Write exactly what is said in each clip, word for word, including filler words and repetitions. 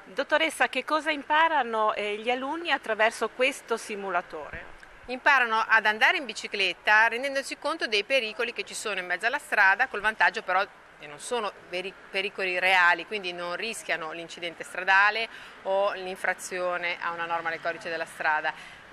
Dottoressa, che cosa imparano eh, gli alunni attraverso questo simulatore? Imparano ad andare in bicicletta rendendosi conto dei pericoli che ci sono in mezzo alla strada, col vantaggio però che non sono veri pericoli reali, quindi non rischiano l'incidente stradale o l'infrazione a una norma del codice della strada.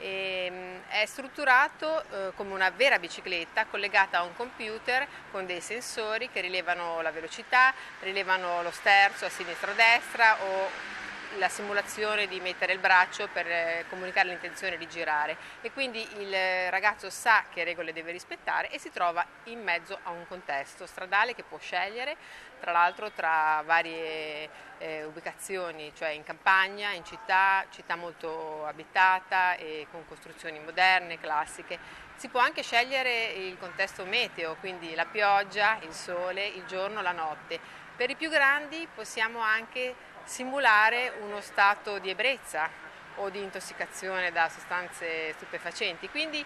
E, è strutturato eh, come una vera bicicletta collegata a un computer con dei sensori che rilevano la velocità, rilevano lo sterzo a sinistra o a destra o la simulazione di mettere il braccio per eh, comunicare l'intenzione di girare, e quindi il ragazzo sa che regole deve rispettare e si trova in mezzo a un contesto stradale che può scegliere, tra l'altro tra varie eh, ubicazioni, cioè in campagna, in città, città molto abitata e con costruzioni moderne, classiche. Si può anche scegliere il contesto meteo, quindi la pioggia, il sole, il giorno, la notte. Per i più grandi possiamo anche simulare uno stato di ebbrezza o di intossicazione da sostanze stupefacenti, quindi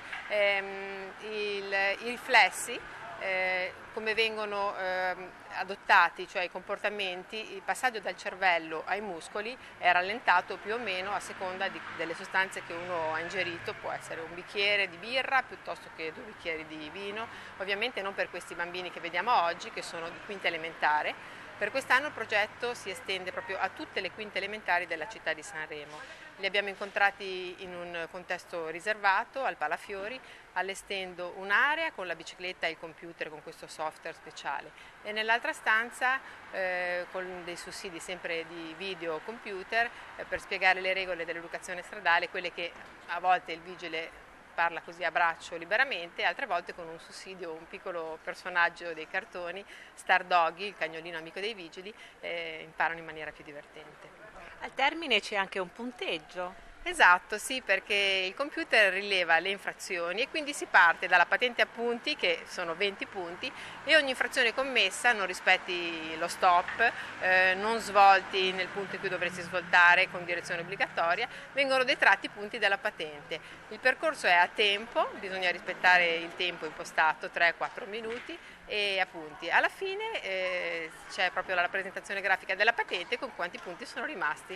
ehm, il, i riflessi, eh, come vengono ehm, adottati, cioè i comportamenti, il passaggio dal cervello ai muscoli è rallentato più o meno a seconda di, delle sostanze che uno ha ingerito. Può essere un bicchiere di birra piuttosto che due bicchieri di vino, ovviamente non per questi bambini che vediamo oggi, che sono di quinta elementare. Per quest'anno il progetto si estende proprio a tutte le quinte elementari della città di Sanremo. Li abbiamo incontrati in un contesto riservato al Palafiori, allestendo un'area con la bicicletta e il computer con questo software speciale, e nell'altra stanza eh, con dei sussidi sempre di video o computer eh, per spiegare le regole dell'educazione stradale, quelle che a volte il vigile parla così a braccio liberamente, altre volte con un sussidio, un piccolo personaggio dei cartoni, Star Doggy, il cagnolino amico dei vigili, eh, imparano in maniera più divertente. Al termine c'è anche un punteggio. Esatto, sì, perché il computer rileva le infrazioni e quindi si parte dalla patente a punti, che sono venti punti, e ogni infrazione commessa, non rispetti lo stop, eh, non svolti nel punto in cui dovresti svoltare con direzione obbligatoria, vengono detratti i punti della patente. Il percorso è a tempo, bisogna rispettare il tempo impostato, tre quattro minuti, e a punti. Alla fine eh, c'è proprio la rappresentazione grafica della patente con quanti punti sono rimasti.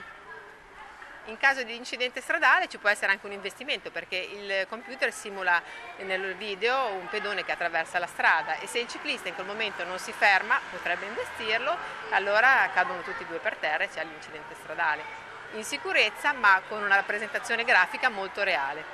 In caso di incidente stradale ci può essere anche un investimento, perché il computer simula nel video un pedone che attraversa la strada, e se il ciclista in quel momento non si ferma, potrebbe investirlo, allora cadono tutti e due per terra e c'è l'incidente stradale. In sicurezza, ma con una rappresentazione grafica molto reale.